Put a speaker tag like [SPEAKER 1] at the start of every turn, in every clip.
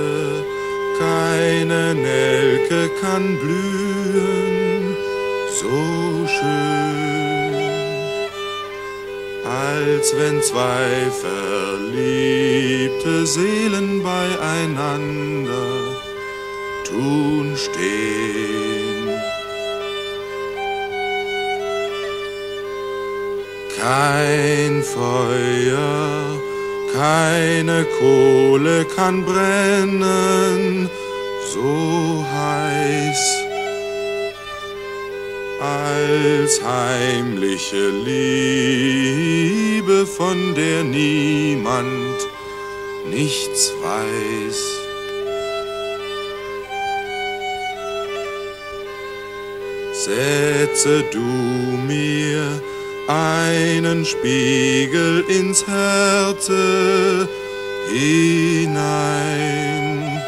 [SPEAKER 1] keine Nelke kann blühen so schön, als wenn zwei verliebte Seelen beieinander tun stehen. Kein Feuer, keine Kohle kann brennen so heiß, als heimliche Liebe, von der niemand nichts weiß. Setze du mir einen Spiegel ins Herze hinein,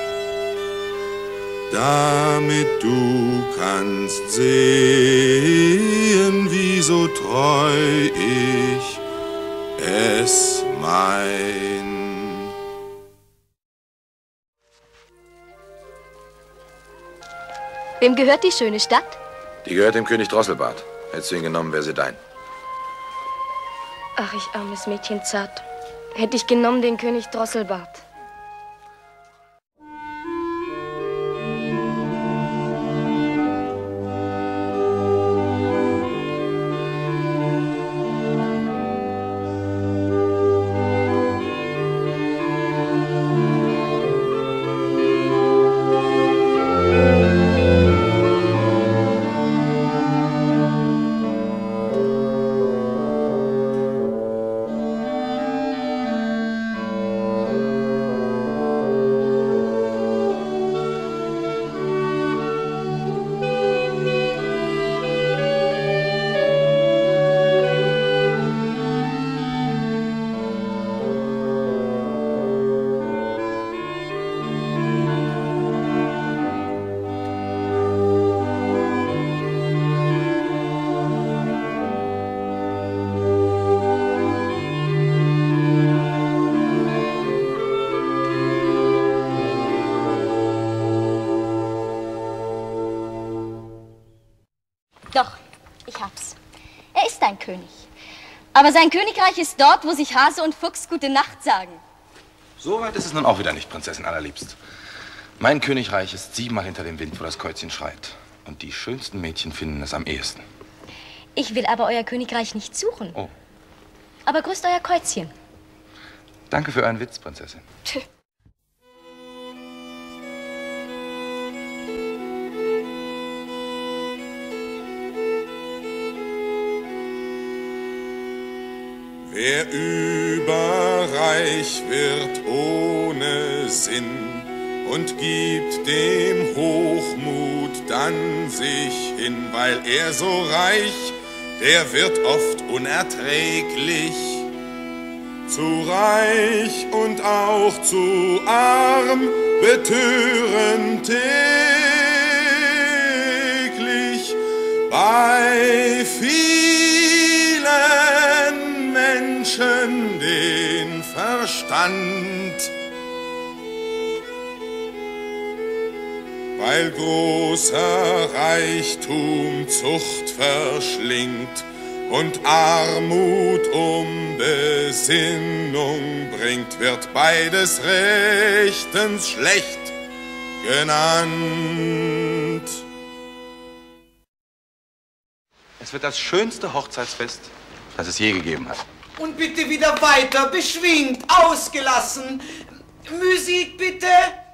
[SPEAKER 1] damit du kannst sehen, wie so treu ich es mein.
[SPEAKER 2] Wem gehört die schöne Stadt?
[SPEAKER 3] Die gehört dem König Drosselbart. Hättest du ihn genommen, wäre sie dein.
[SPEAKER 2] Ach, ich armes Mädchen zart. Hätte ich genommen den König Drosselbart.
[SPEAKER 4] Doch, ich hab's. Er ist ein König. Aber sein Königreich ist dort, wo sich Hase und Fuchs gute Nacht sagen.
[SPEAKER 3] So weit ist es nun auch wieder nicht, Prinzessin allerliebst. Mein Königreich ist 7-mal hinter dem Wind, wo das Käuzchen schreit. Und die schönsten Mädchen finden es am ehesten.
[SPEAKER 4] Ich will aber euer Königreich nicht suchen.
[SPEAKER 3] Oh.
[SPEAKER 4] Aber grüßt euer Käuzchen.
[SPEAKER 3] Danke für euren Witz, Prinzessin.
[SPEAKER 4] Tschö.
[SPEAKER 1] Wer überreich wird ohne Sinn und gibt dem Hochmut dann sich hin, weil er so reich, der wird oft unerträglich. Zu reich und auch zu arm betören täglich bei vielen Menschen den Verstand. Weil großer Reichtum Zucht verschlingt und Armut um Besinnung bringt, wird beides rechtens schlecht genannt.
[SPEAKER 3] Es wird das schönste Hochzeitsfest, das es je gegeben hat.
[SPEAKER 5] Und bitte wieder weiter, beschwingt, ausgelassen. Musik bitte.